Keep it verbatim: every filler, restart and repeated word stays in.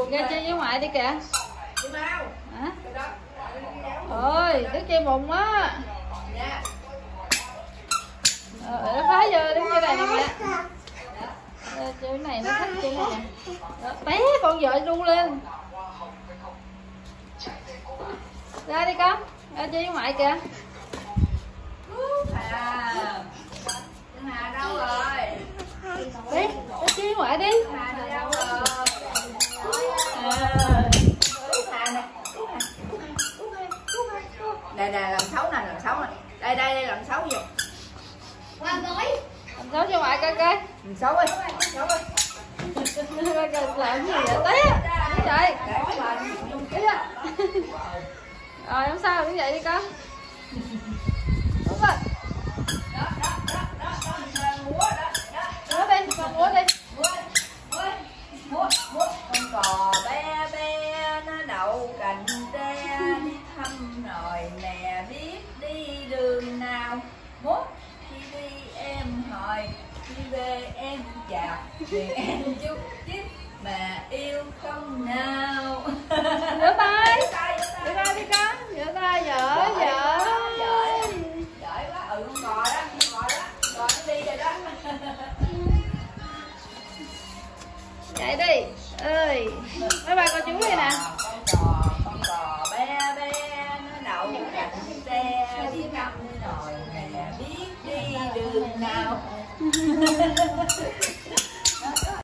Ra chơi với ngoại đi kìa. Hả? Ôi, đứa chơi mùng á. Ờ, nó phá vô đứng dưới này nè mẹ. Chơi cái này nó thích chơi này nè. Té con vợ đu lên. Ra đi con, ra chơi với ngoại kìa. Hà, Hà đâu rồi? Đi, ra chơi với ngoại đi. Hà đi đâu rồi? Đây nè, làm xấu nè, làm xấu nè. Đây đây đây làm xấu gì? Làm xấu cho ngoại coi coi. Làm xấu đi, làm xấu đi. Làm gì vậy té? Trời. Rồi không sao, đứng dậy đi con. Đúng rồi. Múa đi, con múa đi. Múa, múa. Con cò bé bé nó đậu cành tre đi thăm rồi nè biết đi đường nào. Múa khi đi em hỏi, khi về em chào, thì em chút chích mà yêu không nào. Rửa tay. Rửa tay đi con. Rửa tay giỏi giỏi. Giỏi. Giỏi quá. Ừ con cò đó, con cò đó. Cò nó đi rồi đó. Chạy đi. Ơi. Bye bye cô chú đi nè. Con cò, con cò bé bé nó đậu cành tre đi thăm rồi nè biết đi đường nào.